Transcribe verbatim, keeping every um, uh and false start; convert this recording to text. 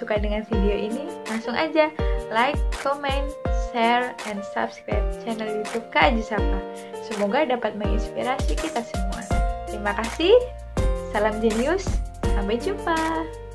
suka dengan video ini, langsung aja like, comment, share, and subscribe channel YouTube Kak Aji Sapa. Semoga dapat menginspirasi kita semua. Terima kasih, salam jenius, sampai jumpa.